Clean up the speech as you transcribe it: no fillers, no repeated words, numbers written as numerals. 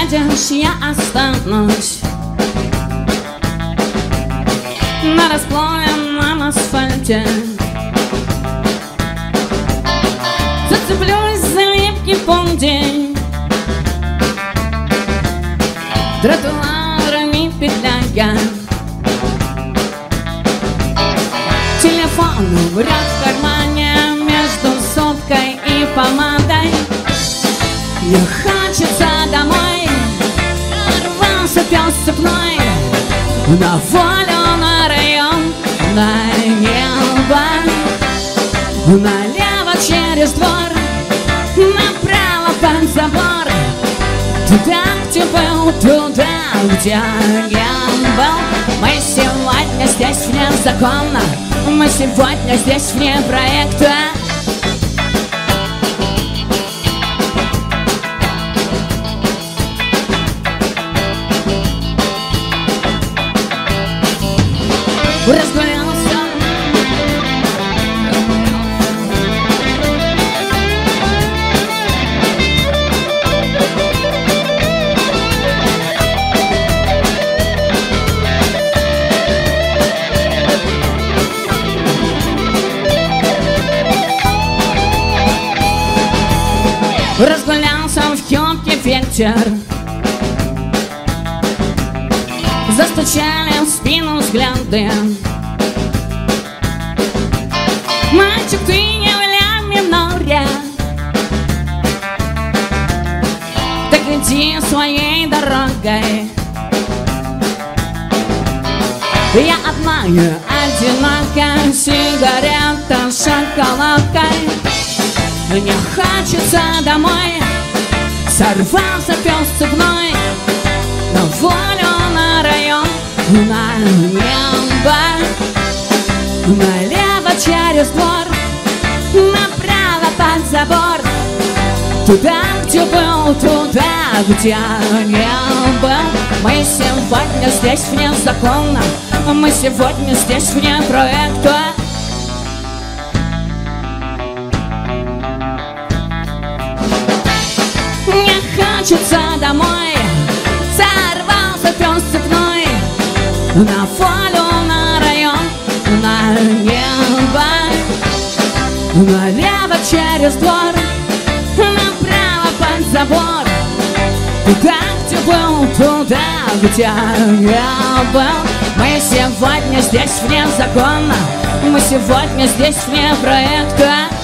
уедешь, я останусь на расплавленном асфальте. Зацеплюсь за липкий полдень, тротуарами петляя. Телефон врет в кармане между соткой и помадой. Мне хочется домой, рвался пес цепной на волю, на район, на небо. Налево через двор, направо под забор, туда, где был, туда, где я был. Мы сегодня здесь вне закона, мы сегодня здесь вне проекта. Разгулялся, разгулялся в юбке ветер. Застучали в спину взгляды. Мальчик, ты не в ля миноре, так иди своей дорогой. Я одна, одинокая, сигарета с шоколадкой. Мне хочется домой, сорвался пес цепной на волю, на район, на небо. Налево через двор, направо под забор, туда, где был, туда, где не был. Мы сегодня здесь вне закона, мы сегодня здесь вне проекта. Мне хочется домой, сорвался пес цепной на волю, на район, на небо. Налево через двор, направо под забор, туда, где был, туда, где не был. Мы сегодня здесь вне закона, мы сегодня здесь вне проекта.